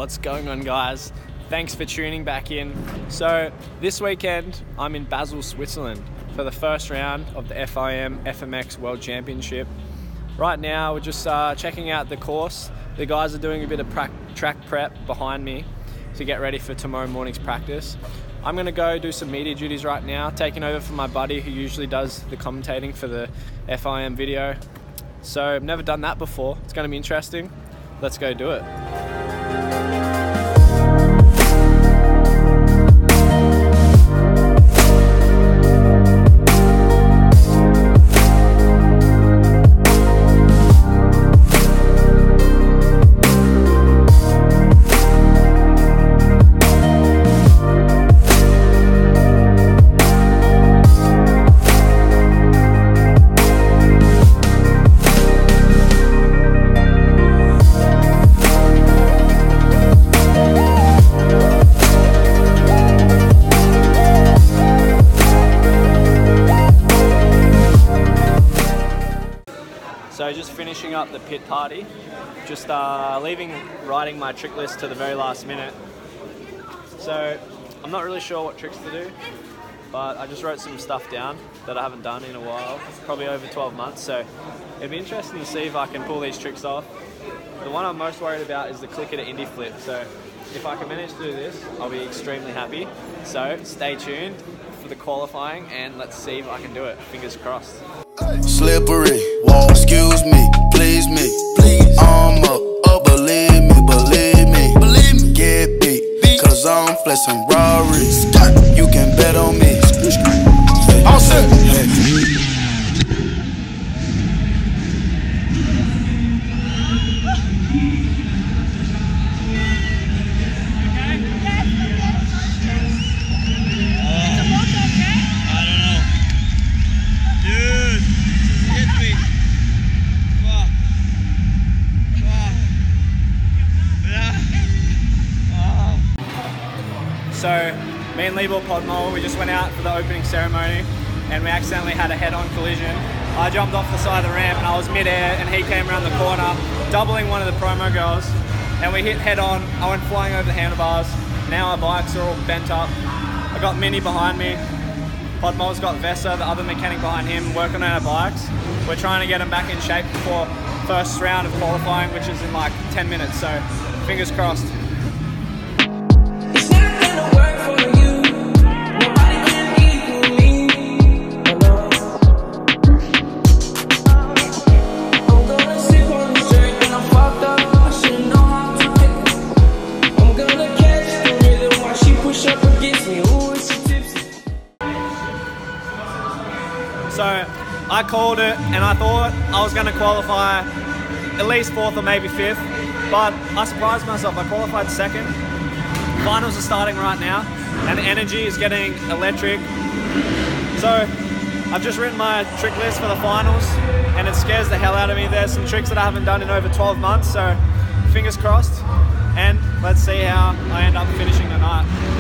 What's going on, guys? Thanks for tuning back in. So this weekend I'm in Basel, Switzerland for the first round of the FIM FMX World Championship. Right now we're just checking out the course. The guys are doing a bit of track prep behind me to get ready for tomorrow morning's practice. I'm gonna go do some media duties right now, taking over from my buddy who usually does the commentating for the FIM video. So I've never done that before. It's gonna be interesting. Let's go do it. So just finishing up the pit party, just writing my trick list to the very last minute. So I'm not really sure what tricks to do, but I just wrote some stuff down that I haven't done in a while, probably over 12 months. So it'd be interesting to see if I can pull these tricks off. The one I'm most worried about is the clicker to indie flip. So if I can manage to do this, I'll be extremely happy. So stay tuned for the qualifying and let's see if I can do it. Fingers crossed. Slippery, whoa, excuse me, please me, please. I'm up, believe me, get beat, cause I'm flexing Rarries. You can bet on me. All set. So me and Liebel Podmole, we just went out for the opening ceremony and we accidentally had a head-on collision. I jumped off the side of the ramp and I was mid-air and he came around the corner, doubling one of the promo girls, and we hit head-on. I went flying over the handlebars. Now our bikes are all bent up. I got Minnie behind me. Podmole's got Vessa, the other mechanic behind him, working on our bikes. We're trying to get them back in shape before first round of qualifying, which is in like 10 minutes, so fingers crossed. So I called it and I thought I was going to qualify at least 4th or maybe 5th, but I surprised myself. I qualified 2nd. Finals are starting right now and the energy is getting electric. So I've just written my trick list for the finals and it scares the hell out of me. There's some tricks that I haven't done in over 12 months, so fingers crossed, and let's see how I end up finishing tonight.